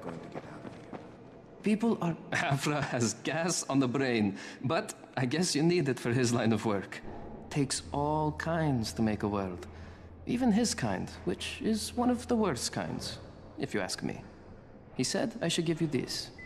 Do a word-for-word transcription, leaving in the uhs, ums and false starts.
going to get out of here. People are... Afra has gas on the brain, but I guess you need it for his line of work. Takes all kinds to make a world. Even his kind, which is one of the worst kinds, if you ask me. He said I should give you this.